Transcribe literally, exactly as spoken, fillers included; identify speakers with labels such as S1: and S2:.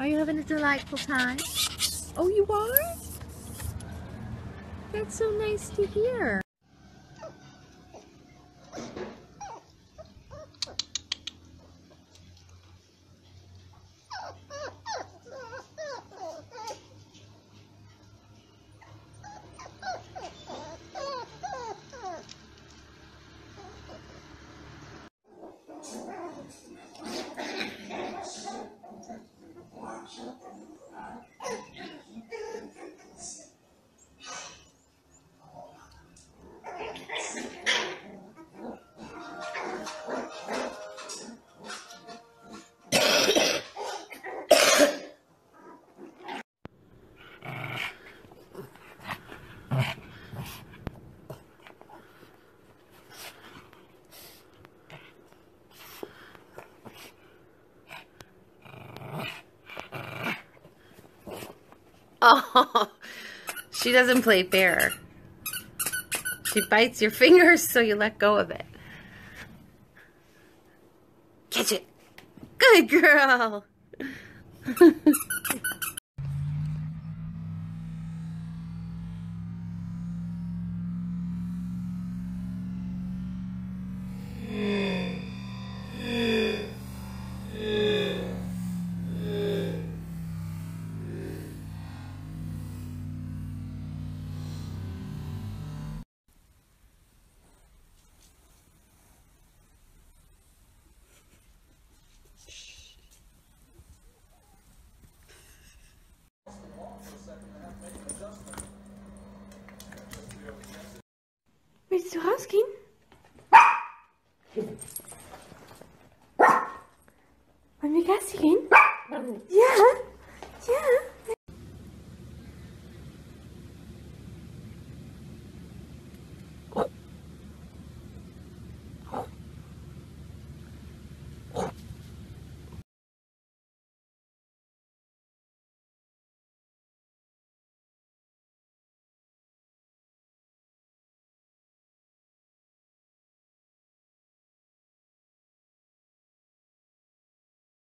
S1: Are you having a delightful time? Oh, you are? That's so nice to hear. Oh, she doesn't play fair. She bites your fingers so you let go of it. Catch it. Good girl. Willst du rausgehen?